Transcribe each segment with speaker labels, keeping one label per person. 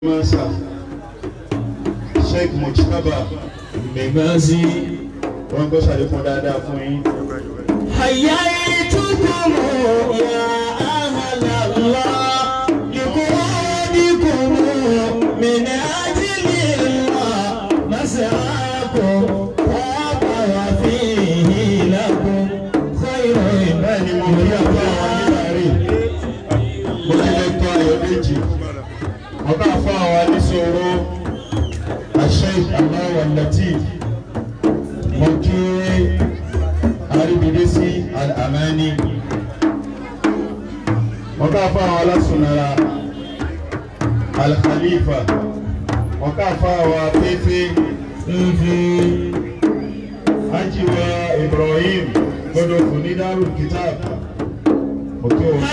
Speaker 1: Masa Sheikh Mujtaba
Speaker 2: Megazi
Speaker 1: wọn kọ́ ṣàlékún dáadáa fún yín.
Speaker 2: Hayyatukum ya ahlallah liqadikum min ajlillah masaakum wa fihi lakum khayrun.
Speaker 1: Bẹ́ẹ̀ni mo rí àbá wa níláàrí mo ní lẹ́tọ́ ayọ̀ méjì ọba àfa wa ní sọ̀rọ̀ Sheikh Allahu Latif mo kí Aribidesi Al-Amani ọba àfa wa lásùnara Al-Khalifa ọba àfa wa pẹ́ẹ́pẹ́ Ajiwa Ibrahim gbọdọ̀ kò ní Darul Kitab òkè òkè.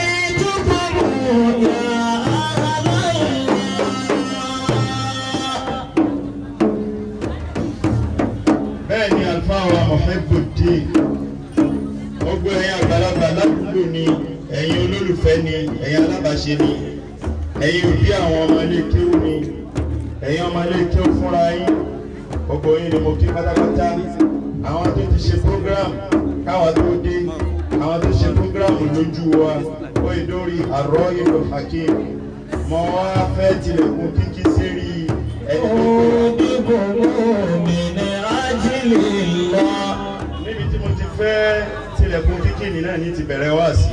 Speaker 1: Bẹ́ẹ̀ni Alfawa Muhibbuddin gbogbo ẹ̀yin àgbàlagbà ládùúgbò ni ẹ̀yin olólùfẹ́ ni ẹ̀yin alábàáṣe ni ẹ̀yin òbí àwọn ọmọ ilé kéwú ni ẹ̀yin ọmọ ilé kéwú fúnra yín gbogbo yín ni mo kí pátápátá àwọn tó ti ṣe program káwa tó dé àwọn tó ṣe program lójú wa ó ìdórí àrọ́ ìlú Hakim mọ wá fẹ́ tilẹ̀kùn kíkí sérí ẹni tó níbi tí mo ti fẹ́ tilẹ̀kùn kíkí ní náà ní ti bẹ̀rẹ̀ wá sí.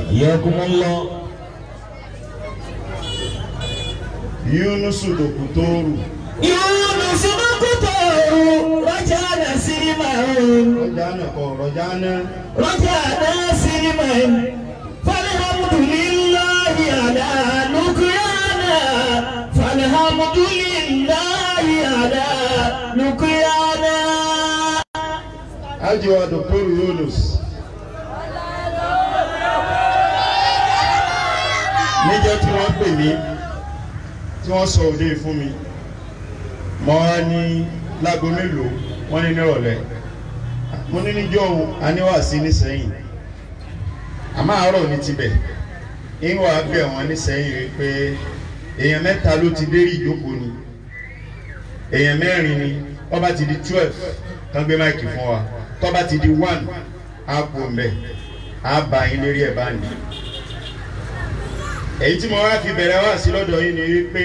Speaker 1: Yunusu Dokutoru
Speaker 2: Yunusu Dokutoru Rajana Siriman
Speaker 1: Rajana kọ Rajana
Speaker 2: Siriman Falhamdulillahi ala nukyana Falhamdulillahi ala nukyana.
Speaker 1: Ajiwa Dr. Yunus níjọ́ tí wọ́n pè mí tí wọ́n sọ òde fún mi mọ́ wá ní lágo mélòó wọ́n ní nírọ̀lẹ́ mo ní níjọ́ aníwàásí nísẹ́yìn àmọ́ àárọ̀ ní tibẹ̀ ìwà bẹ̀ wọ́n nísẹ́yìn rí pé èèyàn mẹ́ta ló ti dérí ìjókòó ni èèyàn mẹ́rin ni ó bá ti di 12 tán gbé máìkì fún wa tó bá ti di 1 á kú mbẹ á bá yín lérí ẹ̀ bá ní. Èyí tí mo wá fi bẹ̀rẹ̀ wá sí lọ́dọ̀ yín ni wípé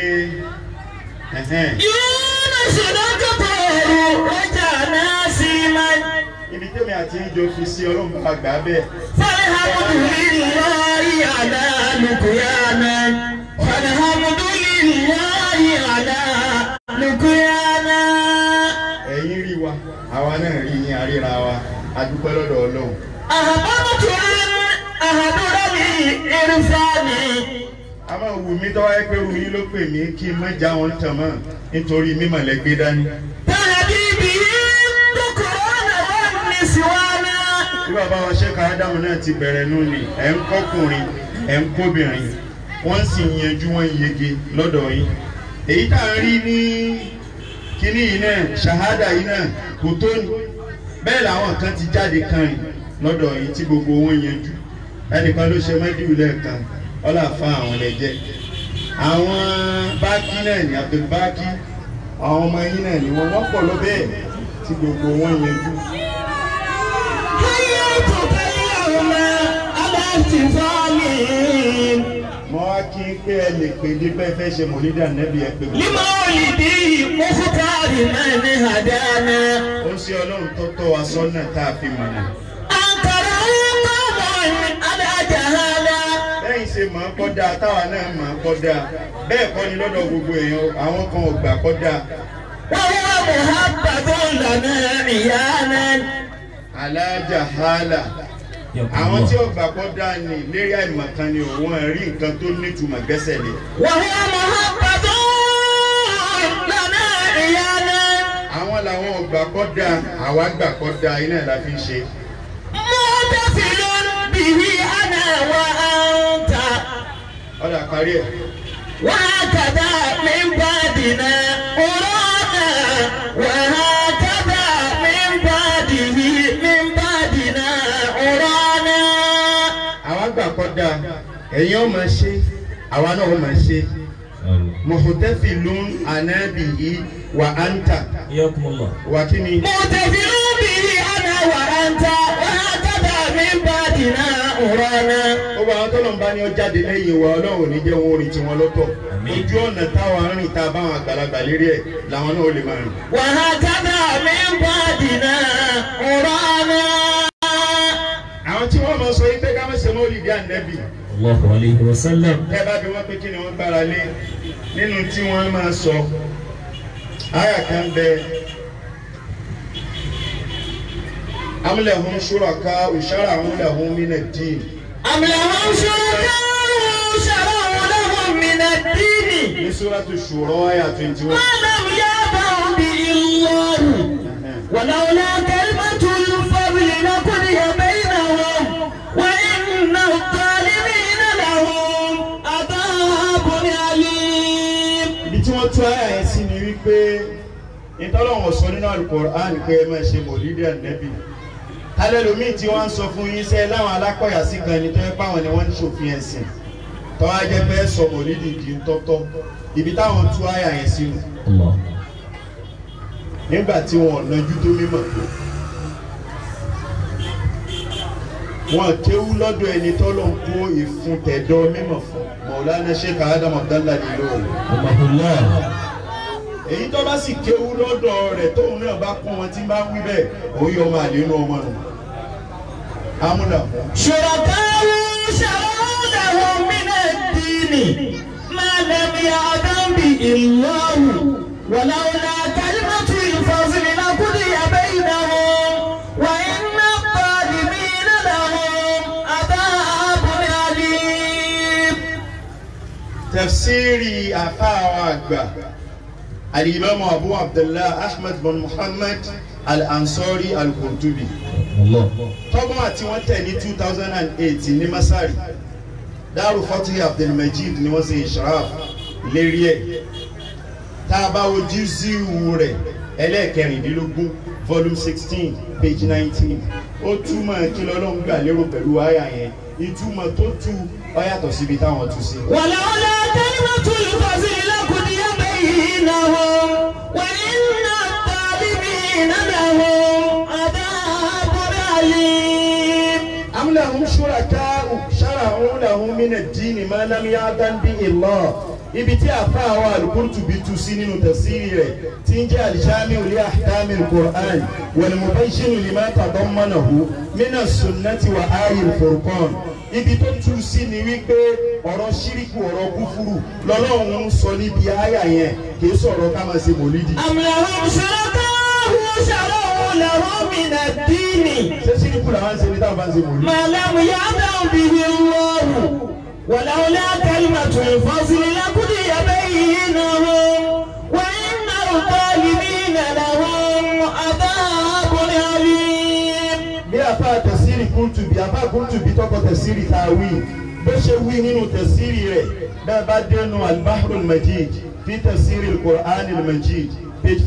Speaker 2: Yunusu Dokutoru Rajana Siriman.
Speaker 1: Ibi tẹ́mi àti ìjọ fi sí Ọlọ́run bá gbà bẹ́ẹ̀.
Speaker 2: Falhamdulillahi ala nukyana Falhamdulillahi ala nukyana.
Speaker 1: Ẹ̀yin rí wa àwa náà rí yín àríra wa a dúpẹ́ lọ́dọ̀ Ọlọ́run.
Speaker 2: Ahadurani irfani.
Speaker 1: A máa wù mí tọ́wọ́ ẹ pé wù yín ló pè mí kí n má já wọn tàn mọ́ nítorí mímọ̀ lẹ́gbẹ́ dání.
Speaker 2: Tàbíbi Dhukrana wan niswana.
Speaker 1: Bí bàbá wa Sheikh Ádámù náà ti bẹ̀rẹ̀ nù ni ẹ̀ ń kọ́kùnrin ẹ̀ ń kóbìnrin wọ́n sì yanjú wọn yege lọ́dọ̀ yín. Èyí tá à ń rí ní kíní yìí náà ṣàhádà yìí náà kò tó ní bẹ́ẹ̀ làwọn kan ti jáde kan rìn lọ́dọ̀ yìí tí gbogbo wọn yanjú ẹnìkan ló ṣe mẹ́díwù lẹ́ẹ̀kan ọlá fún àwọn ẹlẹ́jẹ́ àwọn báàkì náà ní Abdulbaki àwọn ọmọ yín náà ni wọ́n pọ̀ lọ bẹ́ẹ̀ tí gbogbo wọn yanjú. Mo wá kí pé ẹ lè pè dé bẹ́ẹ̀ fẹ́ ṣe mọ̀lídà nẹ́bí ẹ pé.
Speaker 2: Lima olidi mufutari mani hadana.
Speaker 1: Ó ṣe Ọlọ́run tó tọ́ wa sọ́nà tá a fi mọ̀nà.
Speaker 2: Ankara qawman ala jahala.
Speaker 1: Lẹ́yìn ṣe máa ń kọ́ dáa táwa náà máa ń kọ́ dáa bẹ́ẹ̀ kọ́ ni lọ́dọ̀ gbogbo èèyàn àwọn kan ò gbà kọ́ dáa.
Speaker 2: Wa huwa muhabbatun lana iyanan.
Speaker 1: Ala jahala. Àwọn tí ó gbà kọ́ dáa ni lérí àìmọ̀kan ni òun rí nǹkan tó nítumọ̀ gbẹ́sẹ̀ lé.
Speaker 2: Wa huwa muhabbatun lana iyanan.
Speaker 1: Àwọn làwọn ò gbà kọ́ dáa àwa gbà kọ́ dáa iná la fi ń ṣe.
Speaker 2: Mu'tafilun bihi ana wa anta.
Speaker 1: Ọ̀dà parí ẹ̀.
Speaker 2: Wa hakadha min ba'dina urana wa hakadha min ba'dihi min ba'dina urana. Àwa
Speaker 1: gbà kọ́ dáa ẹ̀yin ó máa ṣe àwa náà ó máa ṣe muhtafilun ana bihi wa anta.
Speaker 2: Yakumullah.
Speaker 1: Wa kini.
Speaker 2: Muhtafilun bihi ana wa anta wa hakada min ba'dina urana.
Speaker 1: Ó bá wọn tọ́lọ̀ ń bá ní ọjà dé lẹ́yìn wa Ọlọ́run ní jẹ́ wọn orin tiwọn lọ́tọ̀. Ojú ọ̀nà táwọn arìn ta báwọn àgbàlagbà lérí ẹ̀ làwọn náà ó lè máa rìn.
Speaker 2: Wa hakada min ba'dina urana.
Speaker 1: Àwọn tí wọ́n máa sọ yìí pé ká má ṣe mọ́lídì Ànábì.
Speaker 2: Allahu alayhi wa sallam.
Speaker 1: Ẹ bá bí wọ́n pé kí ni wọ́n gbára lé nínú tí wọ́n máa sọ. Àyà kan bẹ am lahum shuraka'u shara'u lahum min ad-din.
Speaker 2: Am lahum shuraka'u shara'u lahum min ad-din.
Speaker 1: Ní Suratu Shura àyà 21.
Speaker 2: Ma lam ya'ba'u bihi Allah. Wa lawla kalimatul fadli laqudiya baynahum wa inna adh-dhalimina lahum adhabun alim.
Speaker 1: Ibi tí wọ́n tú àyà yẹn sí ni wípé ìtọ́lọ́wọ̀n sọ nínú Al-Qur'an pé ẹ máa ṣe mọ̀lídì Ànábì. Alẹ́lòmíì tí wọ́n ń sọ fún yín sẹ́ láwọn alákọ̀yà sí kan ní tó yẹ páwọn ni wọ́n ń ṣòfin ẹ̀sìn tó wá jẹ́ pé sọ mọ̀lídì di tọ́tọ́ ibi táwọn tú àyà yẹn sínú nígbà tí wọn nájú tó mímọ̀ tó wọn kéwú lọ́dọ̀ ẹni tọ́lọ̀ ń kó ìfun tẹ̀dọ̀ mímọ̀ fún Maulana Sheikh Adam Abdallah Al-Ilory. Èyí tó bá sì kéwú lọ́dọ̀ rẹ̀ tóun náà bá kún wọn tí bá wí bẹ́ẹ̀ òun yọ ọmọ àlénú ọmọ nù. Amúdà.
Speaker 2: Shuraka'u shara'u lahum min ad-din ma lam ya'zan bihi Allah wa lawla kalimatul fadli laqudiya baynahum wa inna adh-dhalimina lahum adhabun alim.
Speaker 1: Tafsiri àfáà àgbà. Al-Imam Abu Abdullah Ahmad bin Muhammad Al-Ansari Al-Qurtubi. Tọ́gbọ́n àti wọ́n tẹ̀ ní 2008 ní Masari. Daru Fatih Abdelmajid ni wọ́n ṣe ìṣraf lérí ẹ̀. Tá a bá wo júzíù rẹ̀ ẹlẹ́ẹ̀kẹrìndínlógún volume 16 page 19. Ó túmọ̀ kí l'Ọlọ́run gbà lérò pẹ̀lú àyà yẹn. Ìtumọ̀ tó tú ó yàtọ̀ síbi táwọn tú sí.
Speaker 2: Walawla kalimatul fadli laqudiya baynahum wa inna adh-dhalimina lahum adhabun alim.
Speaker 1: Am lahum shuraka'u shara'u lahum min ad-din ma lam ya'zan bihi Allah. Ibi tí àfáà wa Al-Qurtubi tú sí nínú tafsiri rẹ̀ tí ń jẹ́ al-Jami'u li ahkami al-Qur'an wal-mubayyinu lima tadammanahu min as-sunnati wa ayi al-Furqan. Ibi tó tú sí ni wípé ọ̀rọ̀ ṣíríkù ọ̀rọ̀ kúfúrú l'Ọlọ́run ń sọ níbi àyà yẹn kì í sọ̀rọ̀ ká máa ṣe mòlídì.
Speaker 2: Am lahum shuraka'u shara'u lahum min ad-din.
Speaker 1: Ṣé ṣíríkù làwọn ń ṣe ní táwọn bá ń ṣe mòlídì?
Speaker 2: Ma lam ya'zan bihi Allah wa lawla kalimatul fadli laqudiya baynahum wa inna adh-dhalimina lahum adhabun alim.
Speaker 1: Bí àfáà tafsiri Qurtubi àfáà Qurtubi tọkọ tafsiri tàwí bó ṣe wí nínú tafsiri rẹ̀ bẹ́ẹ̀ bá dénú al-Bahr al-Majid fi tafsiri al-Qur'an al-Majid page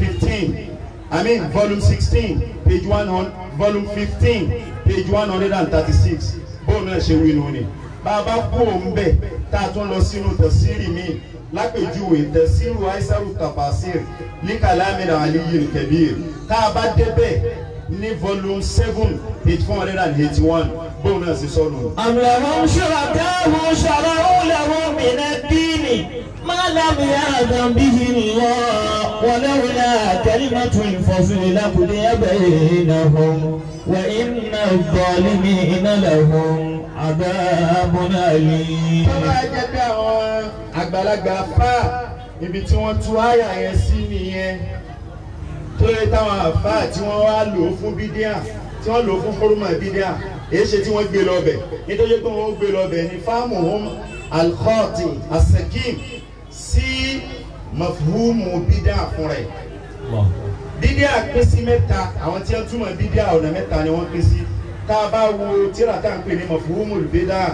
Speaker 1: 15 volume 16 page 100 volume 15 page 136 bóun náà ṣe wí nù ni. Bàbá kú òun bẹ̀ tá a tún lọ sínú tafsiri mi lápèjúwe tafsiru Aisaru Tafasir li Kalamil Aliyyil Kabir tá a bá débẹ̀ ní volume 7 page 481 bóun náà sì sọnù.
Speaker 2: Am lahum shuraka'u shara'u lahum min ad-din ma lam ya'zan bihi Allah wa lawla kalimatul fadli laqudiya baynahum wa inna adh-dhalimina lahum adhabun alim.
Speaker 1: Tọ́lá jẹ́ pé àwọn àgbàlagbà fáà ibi tí wọ́n tú àyà yẹn sí nìyẹn. Tó yẹ táwọn àfáà tí wọ́n wá lò ó fún bídíà tí wọ́n lò ó fún fórúmọ̀ bídíà èyí ṣe tí wọ́n gbé lọ bẹ̀ nítorí pé wọ́n gbé lọ bẹ̀ ní fáàmùhùn al-khati as-sakim sí mafhumu bídíà fún rẹ̀. Bídíà pín sí mẹ́ta àwọn tí wọ́n túmọ̀ bídíà ọ̀nà mẹ́ta ni wọ́n pín sí. Tá a bá wo tíra tá à ń pè ní mafhumul bídíà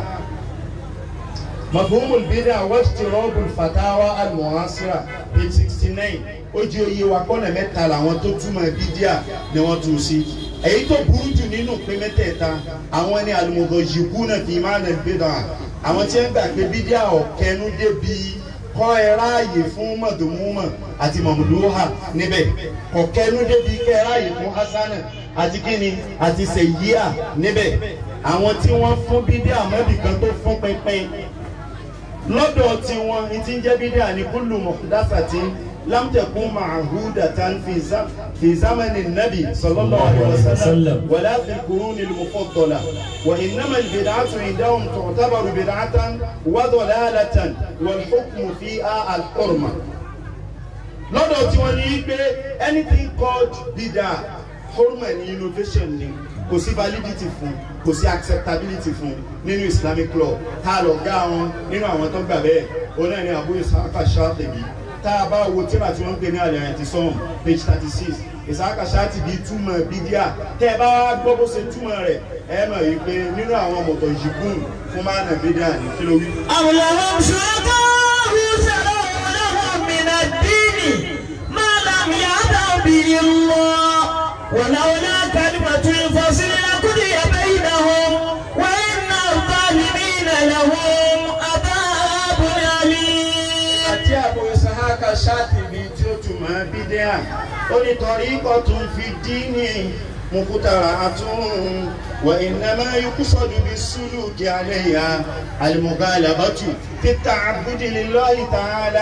Speaker 1: mafhumul bídíà wajtirabul fatawa al-mu'asira page 69 ó jẹ́ oyè wa kọ́nà mẹ́ta làwọn tó túmọ̀ bídíà ni wọ́n tú sí. Èyí tó burú jù nínú pé mẹ́tẹ̀ẹ̀ta àwọn ni al-mughajjikuna fi ma'na al-bid'a àwọn tí wọ́n gbà pé bídíà ọ̀kẹ́nu débi kọ́ ẹ ráàyè fún mọ̀dùmúmọ̀ àti mọ̀mùdúhà níbẹ̀ kọ̀kẹ́nu débi kẹ́ ẹ ráàyè fún hasana àti kíni àti sèyíà níbẹ̀ àwọn tí wọ́n fún bídí àmọ́bì kan tó fún pínpín lọ́dọ̀ tí wọ́n ti ń jẹ́ bídí àní kullu muhdathatin lam takun ma'hudatan fi zamani nabi sallallahu alaihi wasallam wala fi quruni al-mufaddala wa innama al-bid'atu indahum tu'tabaru bid'atan wa dalalatan wal hukmu fiha al-hurma lọ́dọ̀ tí wọ́n ní pé anything called bid'ah hurma ni innovation ni kò sí validity fún kò sí acceptability fún nínú Islamic law tá a lọ gá wọn nínú àwọn tó gbà bẹ́ẹ̀ òun náà ni Abu Ishaq Shatibi tá a bá wo tíra tí wọ́n ń pè ní Al-I'tisam page 36 Ishaq Shatibi túmọ̀ bídíà tẹ́ ẹ bá gbọ́ bó ṣe túmọ̀ rẹ̀ ẹ mọ̀ yìí pé nínú àwọn mọ̀tọ̀ ìjìkún fún máa nà bídíà ní kí ló wí.
Speaker 2: أم لهم شركاء شرعوا لهم من الدين ما لم يأذن به الله ولولا كلمة الفصل لقضي بينهم وإن الظالمين لهم عذاب أليم.
Speaker 1: àti Abu Ishaq Shatibi tí ó túmọ̀ bídíà ó ní tariqatun fi dini mukhtara'atun wa innama yuqsadu bis-suluki 'alayha al-mughalabatu fi at-ta'abbudi lillahi ta'ala.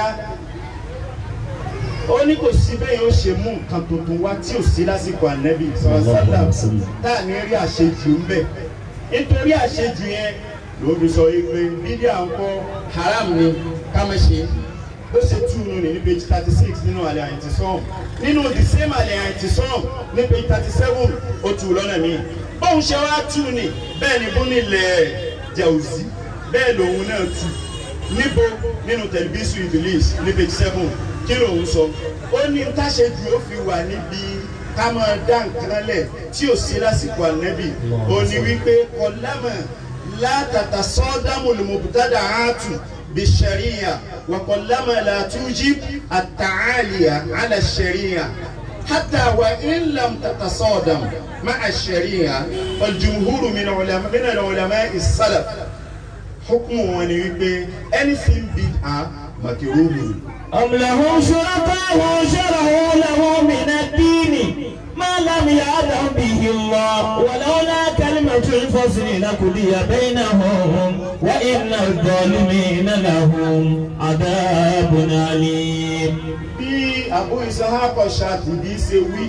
Speaker 1: ó ní kò sí bẹ́ẹ̀ yóò ṣe mú nǹkan tuntun wá tí ò sí lásìkò ànẹ́bí sọ̀rọ̀sọ́lá tá à ní rí àṣejù ń bẹ̀ nítorí àṣejù yẹn ló fi sọ pé bídíà ń kọ́ haram ni ká má ṣe ó ṣe túnú ní page 36 nínú Al-I'tisam nínú the same Al-I'tisam ní page 37 ó tù lọ́nà mi bóun ṣe wá tù ní bẹ́ẹ̀ ni bó nílẹ̀ Jawzi bẹ́ẹ̀ lòun náà tù níbo nínú Talbisu Iblis ní page 7 kí lòun sọ ó ní táṣejù ó fi wà níbi ká máa dá nǹkan lẹ̀ tí ò sí lásìkò ànẹ́bì ó ní wípé kọlámà látàtà sọ́dámù lùmùbùtádà áàtù بالشريعة وقلما لا توجب التعالي على الشريعة حتى وإن لم تتصادم مع الشريعة فالجمهور من العلماء السلف حكمه أن يبقى anything بدعة مكروه.
Speaker 2: أم لهم شركاء شرعوا له من الدين ما لم يأذن به الله ولولا كلمة الفصل لقضي بينهم وإن الظالمين لهم عذاب أليم.
Speaker 1: bí Abu Ishaq Shatibi ṣe wí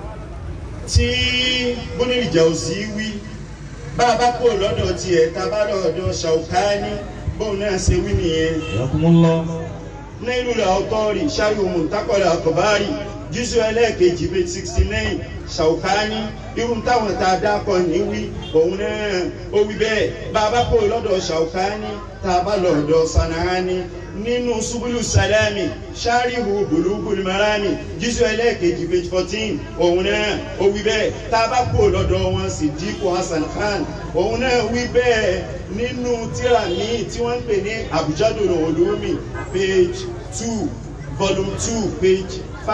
Speaker 1: tí Ibn Jawzi wí bá a bá kó lọ́dọ̀ tiẹ̀ tá a bá lọ́dọ̀ Shawkani bóun náà ṣe wí nìyẹn. Nailul Awtari Sharh Muntaqal Akhbari jùsù ẹlẹ́ẹ̀kejì page 69 Shawkani irun táwọn tá a dákọ̀ ní wí òun náà ó wí bẹ́ẹ̀ bá a bá kó lọ́dọ̀ Shawkani tá a bá lọ́dọ̀ San'ani nínú Subulu Salami Sharihu Bulugul Marami jùsù ẹlẹ́ẹ̀kejì page 14 òun náà ó wí bẹ́ẹ̀ tá a bá kó lọ́dọ̀ wọn Siddiq Hasan Khan òun náà wí bẹ́ẹ̀ nínú tírà míì tí wọ́n ń pè ní Abjadul Ulumi page 2 volume 2 page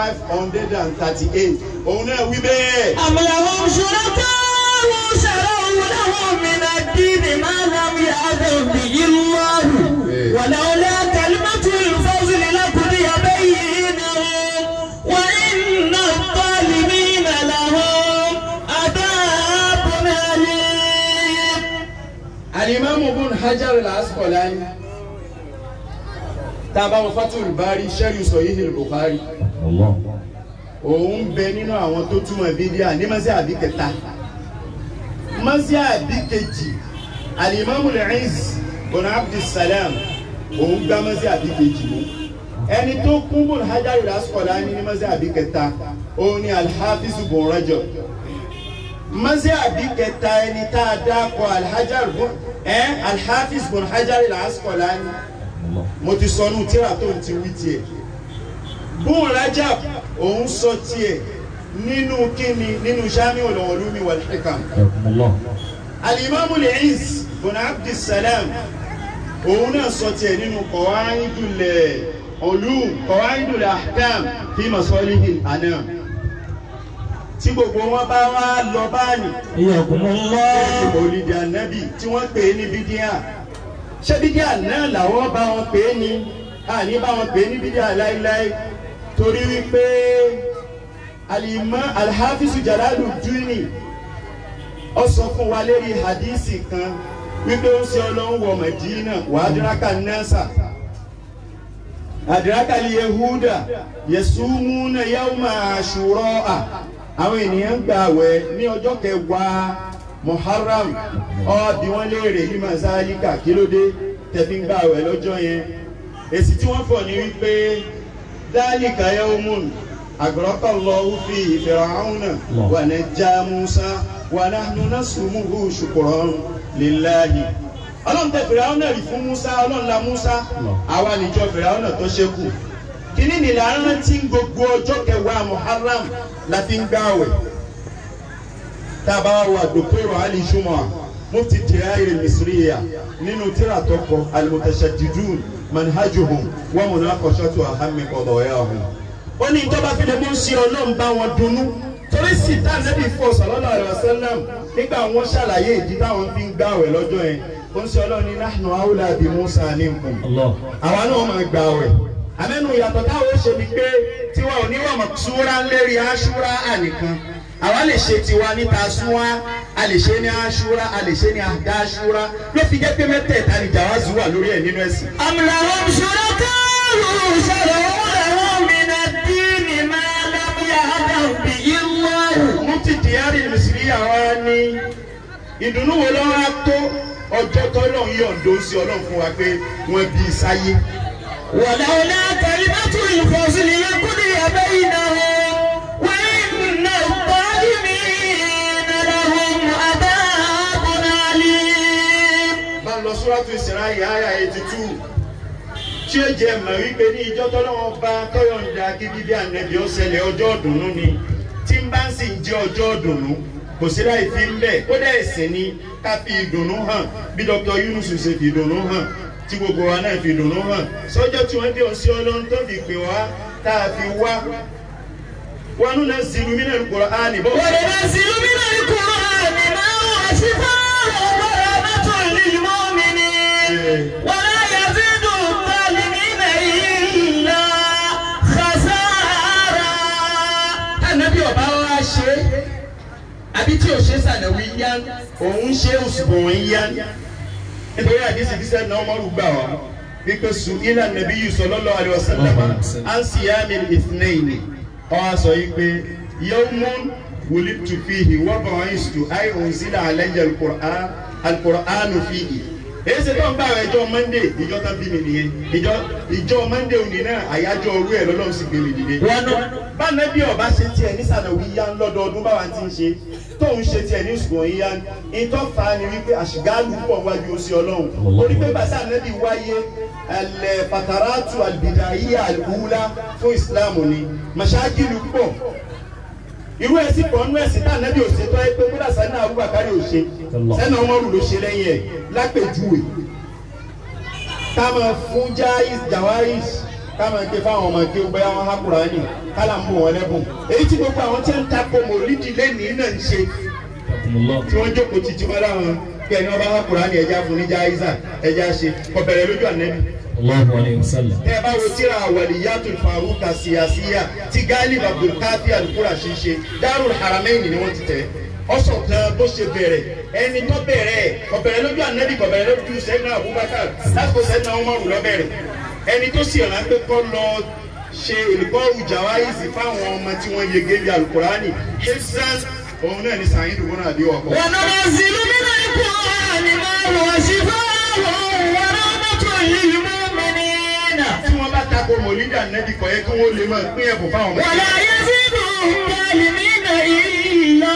Speaker 1: 538 òun náà wí bẹ́ẹ̀.
Speaker 2: أم لهم شركاء شرعوا لهم من الدين ما لم يأذن به الله ولولا كلمة الفصل لقضي بينهم وإن الظالمين لهم عذاب أليم.
Speaker 1: الإمام ابن حجر العسقلاني tàbá wọn Fathul Bari Sharh Sahih al-Bukhari òun bẹ nínú àwọn tó túmọ̀ bídíà ní mazhabi kẹta mazhabi kejì al-Imam al-Izz ibn Abdussalam òun gbá mazhabi kejì mú ẹni tó kún Ibn Hajar al-Asqalani ní mazhabi kẹta òun ni al-Hafiz ibn Rajab mazhabi kẹta ẹni tá a dákọ̀ al-Hafiz ibn Hajar al-Asqalani mo ti sọ nù tíra tó ń ti wí tiẹ̀ Ibn Rajab òun sọ tiẹ̀ nínú kíni nínú Jami'ul Ulumi wal Hikam al-Imam al-Izz ibn Abdussalam òun náà sọ tiẹ̀ nínú Qawaidul Ulum Qawaidul Ahkam fi Masalihil Anam tí gbogbo wọn bá wá lọ báyìí Mawlidi Ànábì tí wọ́n pè é ní bídíà ṣé bídíà náà làwọn bá wọn pè é ní àní bá wọn pè ní bídíà láíláí torí wípé Al-Hafizu Jalaluddin ó sọ fún wa lérí hadisi kan wípé ó ń ṣe Ọlọ́run wọ Mẹdínà wà adraka nasa adraka Yahuda yasumuna yawma Ashura àwọn ènìyàn gbààwẹ̀ ní ọjọ́ kẹwàá Muharram bí wọ́n léèrè ní mazalika kí ló dé tẹ̀fí ń gbààwẹ̀ lọ́jọ́ yẹn èsì tí wọ́n fọ̀ ní wípé dhalika yawmun aghraqa Allahu fihi Fir'auna wa najja Musa wa nahnu nasumuhu shukran lillahi. Ọlọ́run tẹ Fir'auna rí fún Musa, Ọlọ́run la Musa, àwa níjọ Fir'auna tó ṣẹ́kù. Kíní ni là ń rántí gbogbo ọjọ́ kẹwàá Muharram la fi ń gbààwẹ̀. Tábà wà Dr. Ali Juma mufti Tirairi Misriya nínú tírà tó kọ Al-Mutashaddidun manhajuhum wa munaqashatu ahammi qadayahum. Ó ní tó bá fi lè mú sí Ọlọ́run bá wọn dunnú torí sì tá Ànábì fọ sallallahu alaihi wasallam nígbà wọn ṣàlàyé ìdí táwọn fi ń gbààwẹ̀ lọ́jọ́ yẹn ó ń ṣe Ọlọ́run ní nahnu awla bi Musa minkum àwa náà máa gbààwẹ̀ àmẹ́nu ìyàtọ̀ táwọn ó ṣe ni pé tiwa ò ní wà Maksura lérí Ashura ànìkan àwa lè ṣe tiwa ní Tasua a lè ṣe ní Ashura a lè ṣe ní Ashura ló fi jẹ́ pé mẹ́tẹ̀ẹ̀ta ni jàwázù wà lórí ẹ̀ nínú ẹ̀sìn. am lahum shuraka'u shara'u lahum min ad-dini ma lam ya'lam bihi Allah. Mufti Tirairi Misriya wa ní ìdùnnú wo lọ́wọ́ á tó ọjọ́ tọ́lọ́run yọ̀ǹdó sí Ọlọ́run fún wa pé wọ́n bí sáyé. ولولا كلمة الفصل لقضي بينهم وإن الظالمين لهم عذاب أليم. Bá lọ Suratu Isra àyá 82 tí ó jẹ́ mọ̀ wípé ní ìjọ tọ́lọ́wọ́n bá tọ́yọ̀ǹda kí bíbí Ànábì ó ṣẹlẹ̀ ọjọ́ ìdùnnú ni tí ń bá ń sì jẹ́ ọjọ́ ìdùnnú kò sí láì fi ń bẹ̀ ó dẹ̀ ẹ̀sìn ni ká fi ìdùnnú hàn bí Dr. Yunus ṣe fi ìdùnnú hàn tí gbogbo wa náà fi dùnnú hàn sọ́jọ́ tí wọ́n dé òsì Ọlọ́run tó fi pè wá tá a fi wá wa nunazzilu minal Qur'ani bọ́. wa nunazzilu minal Qur'ani ma huwa shifaa'un wa rahmatun lil mu'minin wa la yazidu adh-dhalimina illa khasara. Ànábì ọba wa ṣe àbí tí ò ṣe sànàwí yá òun ṣe òṣùbọ̀n yá nítorí àdísì tí sẹ́ni náà mọ́rù gbà wá wípé sùn ilà nabiyyu sallallahu alaihi wasallam an siyamil ithnaini ó wá sọ yìí pé yawmun wulidtu fihi wa bu'istu ay unzila alayya al-Qur'anu fihi. èyí ṣe tó ń bá ẹjọ́ Monday ìjọ tán bí mi nìyẹn ìjọ Monday òní náà àyájọ́ orú ẹ̀ lọ́lọ́run sì gbé mi dìde. bá nàbí ọba ṣe tiẹ̀ ní sànàwí yá lọ́dọọdún báwa ti ń ṣe tóun ṣe tiẹ̀ ní ṣùgbọ́n yíyá ìtọ́fà ni wípé àṣìgáàlù pọ̀ wájú oṣù Ọlọ́run orí pé bàtà nàbí wáyé fataratu albidaiya alula fún Ìsìláàmù ni màṣáàgìlù pọ̀ irú ẹ̀sìn pọ̀ nínú ẹ̀sìn tá nàbí ò ṣe tọ́ ẹ pé kódà sẹ́nà Abubakar ò ṣe sẹ́nà Umaru ló ṣe lẹ́yìn ẹ̀ lápèjúwe táwọn fún Jawais káwọn ké fáwọn ọmọ ké bóyá wọn há Kùránì kálá ń bò wọn lẹ́bùn èyí tí gbogbo àwọn tí ń takò mòlídìí lẹ́nìí náà ń ṣe tí wọ́n jókòó títí wọn láwọn kí ẹni wọn bá há Kùránì ẹja fún ní Jaiza ẹja ṣe kọbẹ̀rẹ̀ lójú Ànábì. tẹ́ ẹ bá wo tíra Waliyatul Faruqa Siyasiya tí Ghalib Abdul Kafi Al-Qurashi ṣe Darul Haramaini ni wọ́n ti tẹ̀ ọsọ kan bó ṣe bẹ̀rẹ̀ ẹni tó bẹ̀rẹ̀ kọbẹ̀rẹ̀ lójú Ànábì kọbẹ̀rẹ̀ lójú Sayyidina Abubakar lásìkò Sayyidina Umaru ló bẹ̀rẹ̀ ẹni tó sì rán pé kọ́ lọ ṣe ìlúkọ́rù Jawaizi fáwọn ọmọ tí wọ́n yege bí Al-Qur'ani hifzan òun náà ní Sa'id ibn Abi Waqqas. wa nunazzilu minal Qur'ani ma huwa shifaa'un wa rahmatun lil mu'minin. tí wọ́n bá tako mọ̀lídà Ànábì kọ̀ yẹ kí wọ́n lè máa pín ẹ̀bùn fáwọn ọmọ. wa la yazidu adh-dhalimina illa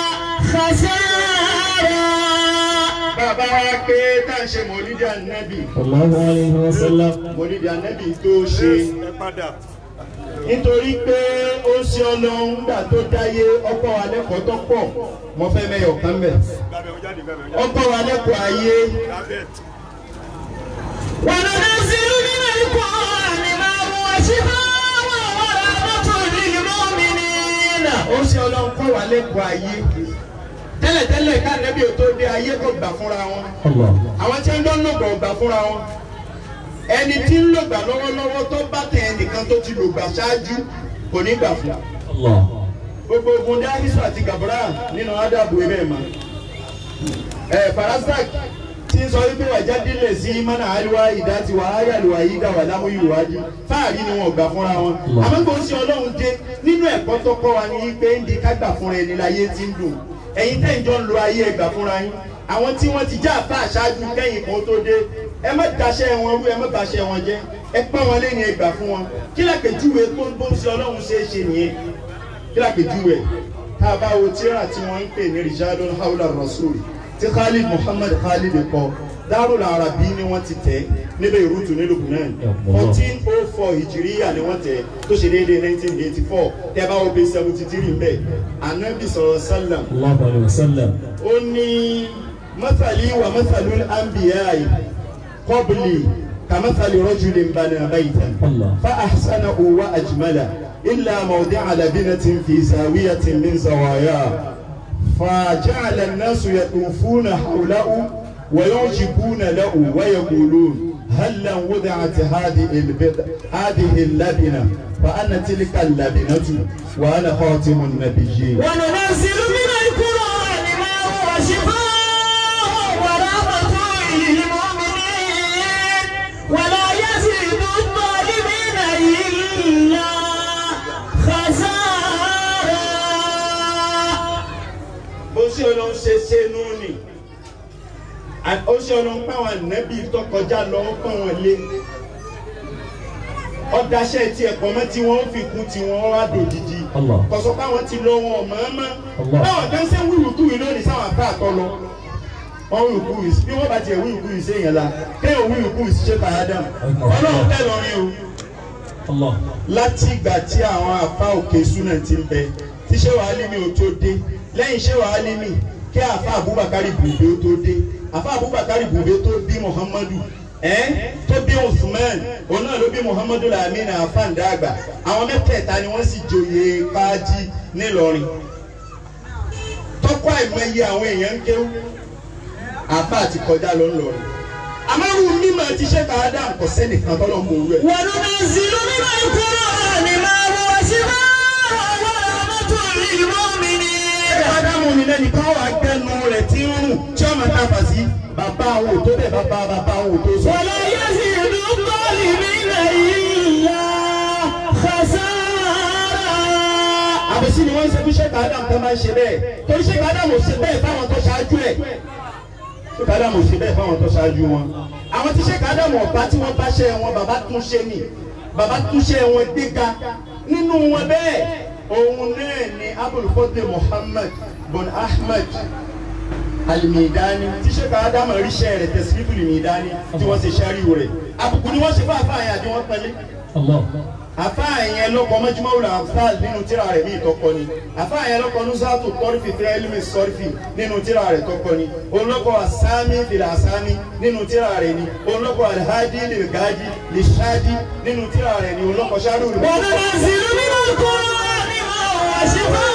Speaker 1: khasara. bàbá wa pé tá à ń ṣe mọ̀lídà Ànábì. Sallallahu alaihi wasallam. mọ̀lídà Ànábì tó ṣe. nítorí pé ó ṣe Ọlọ́run gbà tó dáyé ọkọ̀ wa lẹ́kọ̀ọ́ tó pọ̀ mo fẹ́ mẹ́yọ̀ kan bẹ̀. ọkọ̀ wa lẹ́kọ̀ọ́ ayé. wa nunazzilu minal Qur'ani ma huwa shifaa'un wa rahmatun lil mu'minin. ó ṣe Ọlọ́run kọ́ wa lẹ́kọ̀ọ́ ayé. tẹ́lẹ̀tẹ́lẹ̀ ká Ànábì ò tó dé ayé kò gbà fúnra wọn. àwọn tí ń dán lògbà ò gbà fúnra wọn. ẹni tí ń lògbà lọ́wọ́lọ́wọ́ tó bá tẹ ẹnìkan tó ti lògbà ṣáájú kò ní gbà fún. gbogbo ogun dáhìsù àti gàbúrà nínú ádàbò ẹ̀rẹ́ mọ́. Farasak tí ń sọ wípé wàjá dílé sí mọ́nà àríwá ìdá ti wà áyà lò àyí dá wà lámú ìwádìí fáàrí ni wọn gbà fúnra wọn. àmọ́ kò ń ṣe ọlọ́run dé nínú ẹ̀kọ́ tó kọ́ wa ní wípé ń di ká gbà fúnra ẹni láyé tí ń dùn. ẹ̀yin tẹ́ ń jọ ń lo ayé ẹgbà fúnra yín àwọn tí wọ́n ti já àfa àṣáájú kẹ́yìn kan tó dé ẹ má daṣẹ́ wọn rú ẹ má baṣẹ́ wọn jẹ́ ẹ pọ́n wọn lé ní ẹgbà fún wọn kí làpèjúwe tó ń bó ń ṣe ọlọ́run ṣe é ṣe nìyẹn kí làpèjúwe tá a bá wo tíra tí wọ́n ń pè ní Rijadun Hawla Rasul tí Khalid Muhammad Khalid kọ Darul Arabi ni wọ́n ti tẹ̀ níbẹ̀ ìrútù ní Lebanon 1404 Hijriya ni wọ́n tẹ̀ tó ṣe déédéé 1984 tẹ́ bá wo pé 73 mbẹ́ Anabi sallallahu alaihi wasallam ó ní مثلي ومثل الأنبياء قبلي كمثل رجل بنى بيتا فأحسنه وأجمله إلا موضع لبنة في زاوية من زواياه فجعل الناس يطوفون حوله ويعجبون له ويقولون هل وضعت هذه اللبنة فأنا تلك اللبنة وأنا خاتم النبيين
Speaker 2: وننزل من القرآن ما هو شفاء ولا يزيد الظالمين إلا خسارا.
Speaker 1: bó ṣe Ọlọ́run ṣe ṣe nú ni ó ṣe Ọlọ́run pé àwọn ànábì tó kọjá lọ pọ́n wọn lé ọ̀dàṣẹ́ tí ẹ̀kọ́ mọ́ tí wọ́n fi kú tí wọ́n wá dòjijì kọ̀sọ́ pé àwọn ti lọ wọn ọ̀mọ́ọ́mọ́ báwọn kan ṣe ń wíwùkú yìí lónìí sáwọn àbá àtọ́ lọ wọ́n wíwùkú yìí bí wọ́n bá tiẹ̀ wíwùkú yìí ṣe yẹn la kéèyàn wíwùkú yìí ṣe Adam Ọlọ́run tẹ̀ lọ́rin o láti ìgbà tí àwọn àfa òkè súnà ti ń bẹ tí ṣé wàá lé mi ò tó dé lẹ́yìn ṣé wàá lé mi kí àfa Abubakari Bùbé ó tó dé àfa Abubakari Bùbé tó bí Muhammadu tó bí Usman òun náà ló bí Muhammadu Lamina afáǹdàgbà àwọn mẹ́tẹ̀ẹ̀ta ni wọ́n sì joyè káàdì nílọrin tọ́kọ́ àìmọye àwọn èèyàn ń kéwú àfa àti kọjá ló ń lọrin àmọ́rù mímọ́ ti ṣe ká Adam kò sẹ́nìkan tọ́lọ́ mọ òwúrọ̀ ẹ̀.
Speaker 2: wọ́n ló ń zìlú nínú ìkúrọ̀ ni máa wọ sí máa wọ ọmọtò ìmọ̀ mi ni.
Speaker 1: Ádámù ni lẹ́nìkan wà gbẹ́nu rẹ̀ tí ń rùn tí ọmọ náà fà sí bàbá àwọn òtó bẹ́ẹ̀ bàbá àwọn òtó sọ.
Speaker 2: wọ́n lọ yẹ sí ìlú bọ́ọ̀lì mi nàìjíríà khasara.
Speaker 1: àbẹ̀sí ni wọ́n ń ṣe fún ṣẹ́ka Ádámù tó máa ń ṣe bẹ́ẹ̀ torí ṣẹ́ka Ádámù ò ṣe bẹ́ẹ̀ fáwọn tó ṣáájú ẹ̀ ṣẹ́ka Ádámù ò ṣe bẹ́ẹ̀ fáwọn tó ṣáájú wọn. àwọn tí ṣẹ́ka Ádámù ọ̀bá tí wọ́n bá ṣe wọn bàbá tún ṣe ni bàbá tún ṣe wọn gbéga nínú wọn bẹ́ẹ̀ òun náà ni Abul Fadl Muhammad bin Ahmad Al-Midani tí ṣẹ́ka Ádámù ríṣẹ́ rẹ̀ tẹ̀sílífù Al-Midani tí wọ́n ṣe ṣẹ́ríwò rẹ̀ àbùkù ni wọ́n ṣe fún àfáàyàn àti wọ́n pẹ́lẹ́ àfáàyàn lọ́kọ̀ mọ́júmọ́wùlà àfáà nínú tíra rẹ̀ ní ìtọ́kọ ni àfáàyàn lọ́kọ̀ nuzatu tọ́rífì fẹ́ ilmi sọ́rífì nínú tíra rẹ̀ tọ́kọ ni olókọ̀ asámi fìlà asámi nínú tíra rẹ̀ ni olókọ̀ alhadi lè gadi lè ṣádi nínú tíra rẹ̀ ni olókọ̀ ṣáàdù rẹ̀.
Speaker 2: wọ́n lọ sí nínú ìkúrọ̀ ni máa wọ̀ sí fún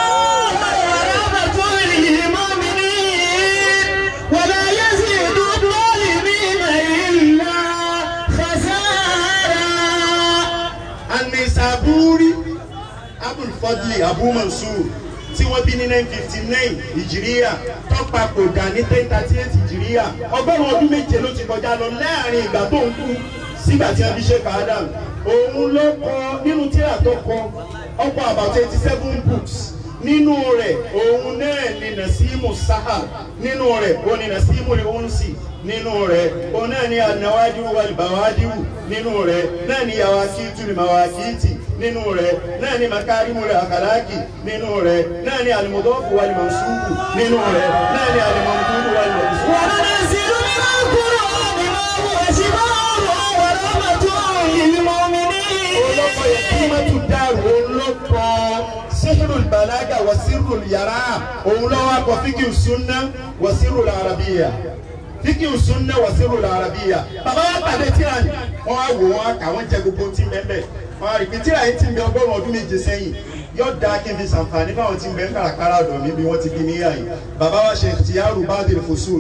Speaker 1: Saburi Abul Fadli Abu Mansur tí wọ́n bí ní 959 Ìjìríyà tó papòdà ní 1038 Ìjìríyà ọgọ́rùn-ún ọdún méje ló ti kọjá lọ láàrin ìgbà tó ń kú sígbà tí wọ́n bí Sheikh Adam òun ló kọ nínú tírà tó kọ ọ̀pọ̀ about 87 books nínú rẹ̀ òun náà ni Nasimu Sahar nínú rẹ̀ òun ni Nasimu Unsi nínú rẹ̀ òun náà ni An-Nawadiru wal-Bawadiru nínú rẹ̀ náà ni Yawakitu al-Mawakiti nínú rẹ̀ náà ni Makarimu al-Akhlaqi nínú rẹ̀ náà ni Al-Mudafu wal-Mansubu nínú rẹ̀ náà ni Al-Mamdudu wal-Mansubu.
Speaker 2: wọ́n lọ sí nínú ìkúrọ̀ ni máa wọ̀ sí máa wọ̀ rahmatun lil mu'minin.
Speaker 1: olóko Hikmatu Dar olóko Sihrul Balaga wa Sirrul Yara òun lọ́wọ́ akọ Fiqhu Sunna wa Sirrul Arabiyya Fiqhu Sunna wa Sirrul Arabiyya bàbá wa pàdé tíra ni wọ́n á wò wọ́n á kà wọ́n jẹ gbogbo tí mẹ́mẹ́ wọ́n á rí pé tíra yìí ti ń bẹ ọgọ́rùn-ún ọdún méje sẹ́yìn yóò dáa kí n fi ṣàǹfààní fáwọn tí ń bẹ ń kàràkàrà ọ̀dọ̀ mi bí wọ́n ti bí níyà yìí bàbá wa ṣe Ikhtiyaru Ba'dil Fusul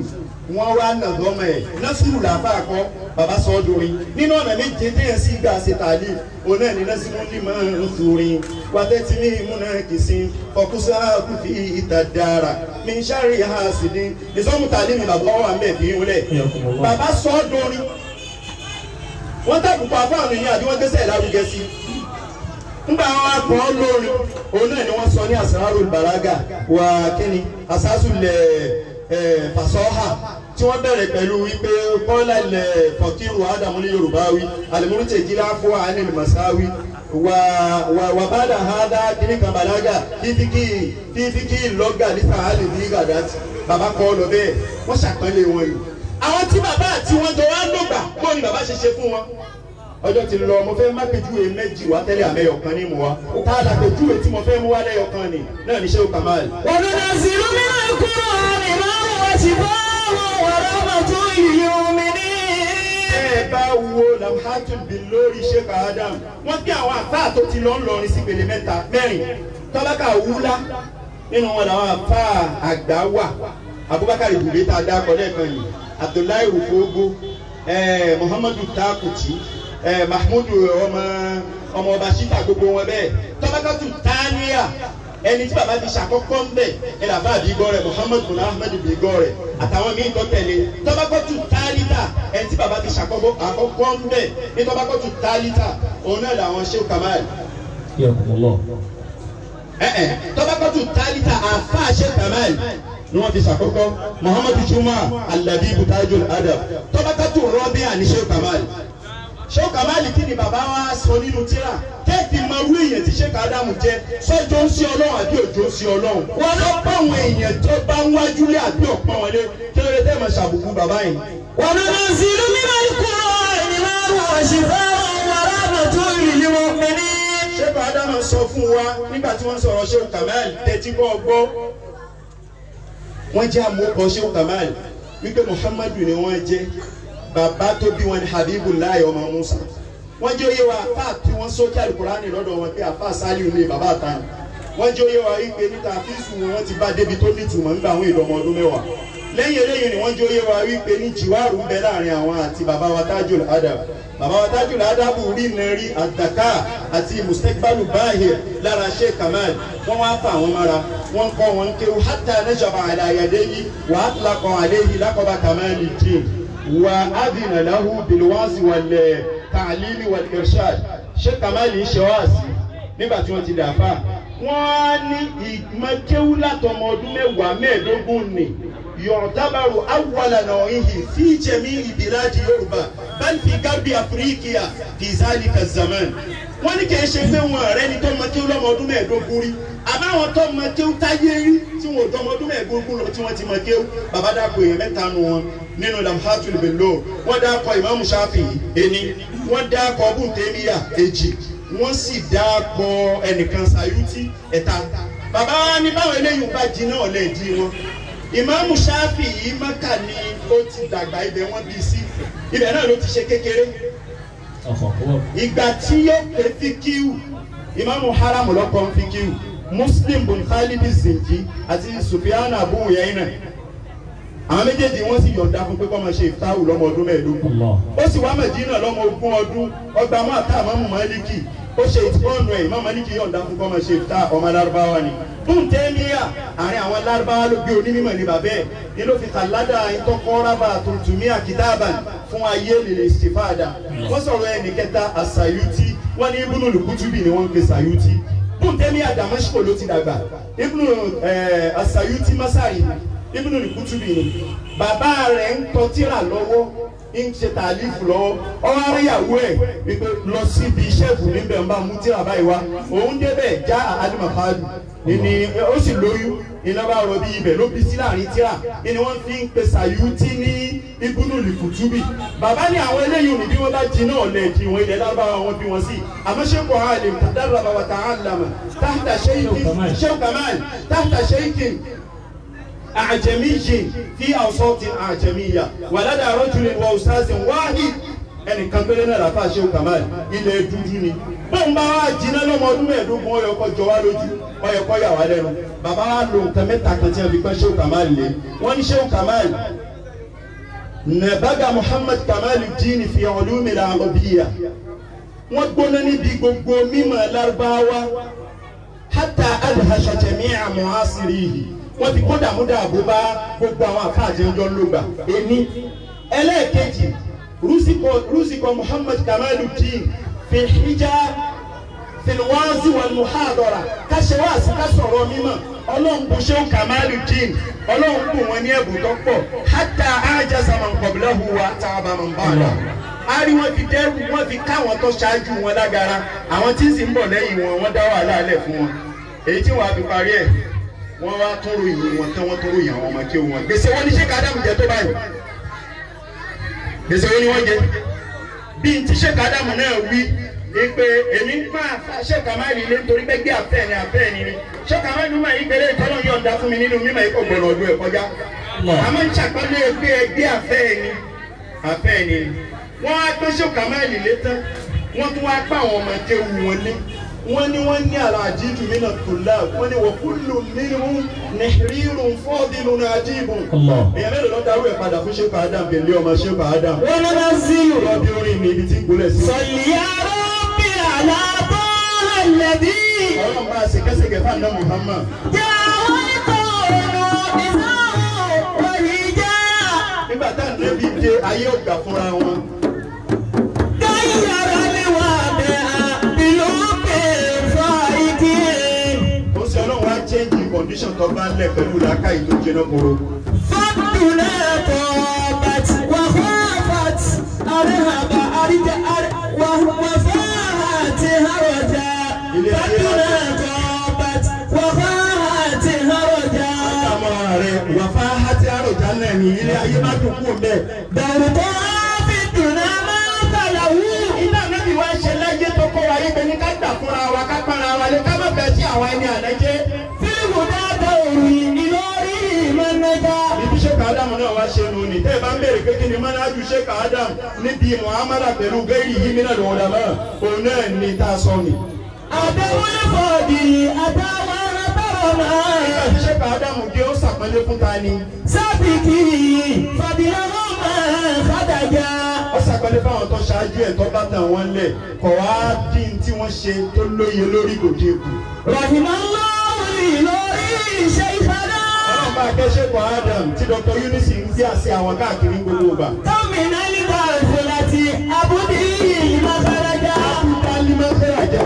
Speaker 1: wọ́n wá nà lọ́mọ ẹ̀ násìrù làbá kọ́ bàbá sọ ọ́ dorin nínú ọ̀nà méje téèyàn sì gbà ṣe tàlí òun náà ní násìrù ní máa ń sorin wàtẹ́tì ní ìmúná kìsìn ọkùsà kùfì ìtàdára mi ń ṣàrí àṣìdí ìsọ́mù tàlí mi bàbá wà mẹ́ fi ń lẹ̀ bàbá sọ ọ́ dorin wọ́n tàbùkù àfáàní yìí àbí wọ́n gbèsè lárugẹ sí nígbà wọn akọ lórin òun náà ni wọ́n sọ ní asrarul balaga wà kíni asásùlẹ̀ fasọ́hà tí wọ́n bẹ̀rẹ̀ pẹ̀lú wípé kọ́lá ilẹ̀ fọ̀kírù ádámù ní yorùbá wí alimurute jíra fún àánì masáwí wà bàdà hádá kíníkan balaga fífíkì lọ́gà nípa àlè ní gàdátì bàbá kọ́ lọ bẹ́ẹ̀ wọ́n ṣàpẹ́lẹ̀ wọn yìí àwọn tí bàbá àti wọn jọ wá lògbà bó ni bàbá ṣe ṣe fún wọn ọjọ́ ti lọ mo fẹ́ má pèjúwe méjì wá tẹ́lẹ̀ àmẹ́yọ̀ kan ní mu wa tá a la pèjúwe tí mo fẹ́ mú wá lẹ́yọ̀ kan ni náà ní Shehu Kamal.
Speaker 2: wọ́n lọ sí lómìnira kúrò ní máa ń wá sí báwọn wàrà màtó ìlú mi ní.
Speaker 1: ẹ bá wo lamhatul bin lórí Sheikh Adam wọ́n gbé àwọn àfáà tó ti lọ ń lọrin sí pèlè mẹ́rin tọ́lákà wúlá nínú wọn làwọn àfáà àgbà wà Abubakar ibùdó tá a dá akọ lẹ́ẹ̀kan yìí Abdullahi Rufogo Muhammadu Takuti Mahmudu ọmọ ọba Shita gbogbo wọn bẹ́ẹ̀ tọ́lákàtù tánìyà ẹni tí bàbá fi ṣàkọ́kọ́ ń bẹ̀ ẹ làbá àbígọ́ rẹ̀ Muhammad bin Ahmed bígọ́ rẹ̀ àtàwọn míín tó tẹ̀lé tọ́lákàtù tálítà ẹni tí bàbá fi ṣàkọ́kọ́ ń bẹ̀ ní tọ́lákàtù tálítà òun náà làwọn Shehu Kamal. tọ́lákàtù tálítà àfa Shehu Kamal ni wọ́n fi ṣàkọ́kọ́ Muhammadu Juma Al-Labibu Tajul Adab tọ́lákàtù rọ́bíà ní Shehu Kamal. Shehu Kamal kí ni bàbá wa sọ nínú tírà kẹ́ẹ̀kì máa wú èèyàn tí Sheikh Adamu jẹ́ sọ́jọ́ ń sí ọlọ́run àbí òjò ń sí ọlọ́run wọn lọ bá àwọn èèyàn tó bá ń wájú lé àbí ọ̀pọ̀ wọn lé kí ló dé tẹ́ máa ṣàbùkù bàbá yìí.
Speaker 2: wọn lọ sí lómìnira kúrò ní máa ń wá sí báwọn wàrà màtó ìlú mi ní.
Speaker 1: Sheikh Adamu sọ fún wa nígbà tí wọ́n sọ̀rọ̀ Shehu Kamal tẹ́tí bọ́ gbọ́ wọ́n jẹ́ àmúkọ Shehu Kamal wípé Muhammadu ni wọ́n jẹ́ bàbá tó bí wọn ni Habibullahi ọmọ Musa wọ́n jẹ́ oyé wa àfà tí wọ́n sókè alukurani lọ́dọ̀ wọn pé àfà Sálíù ní bàbá àtàní wọ́n jẹ́ oyé wa wípé níta fíìsù wọn ti bá débi tó nítumọ̀ nígbà àwọn ìdọ̀mọ̀ ọdún mẹ́wàá lẹ́yìn eléyìí ni wọ́n jẹ́ oyé wa wípé ní jìwárù ń bẹ láàrin àwọn àti bàbá wa Tajul Adab bàbá wa Tajul Adab rí nàrí àdàkà àti mustakbalu bahir lára Sheikh Kamal wọ́n wá fà wọ́n mára wọ́n kọ́ wọn kéwù hatta najaba ala yadayhi wa atlaqa alayhi laqaba Kamaluddin wa adina lahu bilwazi wal ta'lili wal irshad Sheikh Kamal ń ṣe wáàsí nígbà tí wọ́n ti dàfà wọ́n ní ìmọ̀kéwú látọmọ ọdún mẹ́ẹ̀ẹ́dógún ni yọ̀ọ̀tábàrù awwala naw'ihi fi jami'i biladi Yorùbá bal fi garbi Afriqiya fi zalika zaman wọ́n ní kìí ṣe pé wọn ọ̀rẹ́ ni tó mọ̀kéwú lọ́mọ ọdún mẹ́ẹ̀ẹ́dógún rí àbáwọn tó mọ̀kéwú táyé rí tí wọn ò tọmọ ọdún mẹ́ẹ̀ẹ́dógún lọ tí wọ́n ti mọ̀kéwú bàbá dàpọ̀ èèyàn mẹ́ta nu wọn nínú lamhatul bello wọ́n dákọ̀ Imam Shafi'i ení wọ́n dákọ̀ Ibn Taymiyyah èjì wọ́n sì dákọ̀ ẹnìkan Sayuti ẹ̀ta bàbá wa ní báwọn eléyìí bá jí náà lè di wọn Imam Shafi'i Mákà ni ó ti dàgbà ibẹ̀ wọ́n bí sí ibẹ̀ náà ló ti ṣe kékeré ìgbà tí yóò pé fíkíù Imam Haram lọ́kọ̀ fíkíù Muslim bin Khalid Zinji àti Sufyan Abu Uyayna àwọn méjèèjì wọ́n sì yọ̀ǹda fún pé kó máa ṣe ìftáwù lọ́mọ ọdún mẹ́ẹ̀ẹ́dógún ó sì wá Mẹdínà lọ́mọ ogún ọdún ọgbà mọ́ àtà Ìmámù Málíkì ó ṣe ìtìkọ́nù ẹ̀ Ìmámù Málíkì yọ̀ǹda fún kó máa ṣe ìftá ọmọ Lárúbáwá ni Ibn Taymiyyah àárín àwọn Lárúbáwá ló gbé onímọ̀ ní bàbẹ́ ni ló fi kàládà ìtọ́kọ́rábà tuntun àkìtàbà fún ayé lè istifada wọ́n sọ̀rọ̀ ẹnì kẹta As-Sayuti wọ́n ní Ibnul Kutubi ni wọ́n ń pe Sayuti Ibn Taymiyyah Damascus ló ti dàgbà As-Sayuti Masari Ibnul Kutubi ni bàbá rẹ̀ ń tọ́ tírà lọ́wọ́ ń ṣe tàlífù lọ́wọ́ ọwọ́ aríyàwó ẹ̀ wípé lọ síbi iṣẹ́ ìbù níbẹ̀ ń bá mú tírà báyìí wá òun débẹ̀ já alimafadu ni ó sì lóyún iná bá rọ bí ibẹ̀ ló bí sí láàrin tírà ni wọ́n fi ń pe Sayuti ní Ibnul Kutubi bàbá ní àwọn eléyìí òní bí wọ́n bá jí náà lẹ̀ jí wọn ilẹ̀ lábára wọn bí wọn sí àmọ́ ṣé kò hàn lè tadarraba wa ta'allama tahta shaykhin Sheikh Kamal tahta shaykhin أعجمي في أوساط أعجمية ولدى رجل وأستاذ واحد ẹnì kan péré náà làfà Shehu Kamal ilẹ̀ dúdú ni bóun bá wá jiná lọ́mọ ọdún mẹ́ẹ̀ẹ́dógún ọyọkọ jọ wá lójú ọyọkọ yà wá lẹ́nu bàbá wa lo nǹkan mẹ́ta kan tí wọ́n fi pẹ́ Shehu Kamal lé wọ́n ní Shehu Kamal نبغى محمد كمال الدين في علوم العربية wọ́n gbóná níbi gbogbo mímọ̀ Lárúbáwá hátà adhasha jami'a mu'asirihi wọ́n ti kó dàmúdà àbúbá gbogbo àwọn àfáàjẹ́ ọjọ́ lógbà èmi ẹlẹ́ẹ̀kejì rúsìkọ Muhammad Kamaluddin fi hijab filwazi wal muhadara káṣẹ́wàsí kásọ̀rọ̀ mímọ̀ ọlọ́run bó ṣe Kamaluddin ọlọ́run kù wọn ní ẹ̀bùn tó pọ̀ hátà ajaza man qablahu wa ta'aba man ba'da ari wọn fi dẹrù wọn fi káwọn tó ṣáájú wọn lágara àwọn tí ń sì ń bọ̀ lẹ́yìn wọn wọ́n dá wàhálà alẹ̀ fún wọn èyí tí wọ́n á fi parí ẹ̀ wọ́n wá tó ròyìn wọn tán wọ́n tó ròyìn àwọn ọmọ kí wọn gbèsè wọn ní Sheikh Adamu jẹ tó báyìí gbèsè wọn ni wọ́n jẹ bí n ti Sheikh Adamu náà wí pé èmi ń pa Sheikh Kamali lé nítorí pé gbé àfẹ́ ni Sheikh Kamali mímọ̀ yìí kéré ìtọ́nà yọ̀ǹda fún mi nínú mímọ̀ yìí kò gbọ̀nà ọdún ẹ̀ kọjá àmọ́ ń ṣàpọ́nlé pé ẹgbẹ́ àfẹ́ ni wọ́n á tó Sheikh Kamali létán wọ́n tún wá pa àwọn ọmọ kéwù wọn lé wọ́n ní àlàjídù mí náà tó láà wọ́n ní wọ́n kúlù minhum nihrírun fadilun ajibun. èèyàn mélòó ló darú ẹ̀ padà fún Sheikh Adam bẹ̀lẹ́ ọmọ Sheikh Adam.
Speaker 2: wọ́n lọ sí i.
Speaker 1: lọ́bí orin mi ibi tí ń gbolẹ̀ sí.
Speaker 2: salli ya rabbi ala taha alladhi.
Speaker 1: ọlọ́run bá a ṣe kẹ́sẹ̀kẹ́ fún àná Muhammad.
Speaker 2: jẹ́ àwọn ìtọ́nù ìsáwọ̀ wọ̀nyíjà.
Speaker 1: nígbà tá à ń lẹ́bi dé ayé ọ̀gá fúnra wọn.
Speaker 2: gáyàrá ni wà bẹ́ẹ̀ ìlú kẹfà igi.
Speaker 1: ó ṣe ọlọ́run á change condition tó bá ń lẹ̀ pẹ̀lú làákàyè tó jẹná koro.
Speaker 2: fàdúnà tó bàtì wà fàfàt àríhàbà àríjà wà fàhàtì àròjà. fàdúnà tó bàtì wà fàhàtì àròjà.
Speaker 1: àtàwọn ààrẹ wà fàhàtì àròjà náà ní ilé ayé má dùn kú bẹ́ẹ̀.
Speaker 2: bẹ̀rù tó fi dùnà máa ń bàlà wú.
Speaker 1: iná níbi wá ṣe láyé tó kọ́ wa yípe ní ká gbà fúnra wa ká pàrọ̀ wa lé ká má bẹ̀ sí àwọn ẹni àlẹ́jẹ́.
Speaker 2: fílímù dáadáa òrìn ìlọrí ìmọ̀nẹ́ta.
Speaker 1: ibi Sheikh Adam náà wá ṣe nù ní tẹ́ ẹ bá ń béèrè pé kí ni mọ́nájú Sheikh Adam níbi muhammadu pẹ̀lú gẹ́rì yìí mí náà lọ́wọ́ dàmọ́ òun náà ní tá a sọ ni.
Speaker 2: àtẹ̀wọ́n fọ̀dì àtàwọn àtàwọn náà.
Speaker 1: nígbà tí Sheikh Adam dé ó sàpọ́nlé fún ta ni.
Speaker 2: sábìkì fàdílọ́wọ́ máa fàdájà.
Speaker 1: ó sàpọ́nlé fáwọn tó ṣáájú ẹ̀ tó bá tàn wọ́n lẹ̀ kọ̀ wá dín tí wọ́n ṣe tó lóye lórí gòkè èkó.
Speaker 2: rahimallahu lórí iṣẹ́ ìfàdá.
Speaker 1: ọlọ́run bá akẹ́ Sheikh Adam tí Dr. Yunus ń gbé àṣẹ àwọn káàkiri gbogbo ìgbà.
Speaker 2: gómìnà nígbà ìfọláti abúlé ìmọ̀sárájà.
Speaker 1: abúlé ìmọ̀sárájà.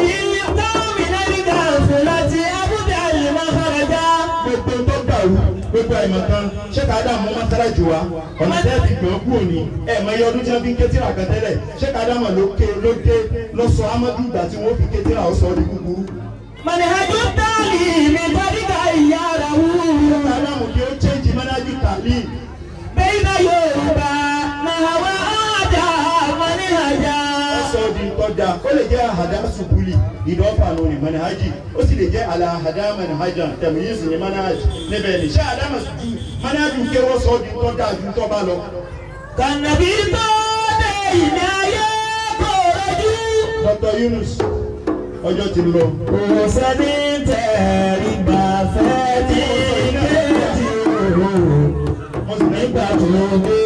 Speaker 2: gómìnà nígbà ìfọláti abúlé ìmọ̀sárájà.
Speaker 1: gbogbo tó dàrú gbogbo àìmọ̀ kan Sheikh Adam mọ́ mọ́sárájì wa ọ̀nà tẹ́ fi gbọ́n kú òní ẹ̀ mọ iye ọdún tí wọ́n fi ń kétìrà kan tẹ́lẹ̀ Sheikh Adam ló dé lọ́sọ amadu ìgbà tí wọ́n fi kétìrà ọ̀sọ́ di kúkúrú.
Speaker 2: manhaju ta'limi tariqa iyarahu.
Speaker 1: Sheikh Adam kí ó change manhaju ta'lim.
Speaker 2: bayna Yorùbá mahawa ada manhaja.
Speaker 1: ọ̀sọ́ di tọ́jà ó lè jẹ́ àhàdá sùkúlì ìdọ́fà ló ní manhaji ó sì lè jẹ́ àlàhàdá manhaja tẹ̀míyìsì ní manhaj níbẹ̀ ní Sheikh Adam manhaju kéwọ́ sọ́ di tọ́jà ju tọ́ bá lọ.
Speaker 2: kànàbí tó dé ilé ayé kò rọjú.
Speaker 1: Dr. Yunus ọjọ́ ti lọ.
Speaker 2: kò sẹ́ni tẹ̀rí gbà fẹ́ ní kéjì òru nígbà tó dé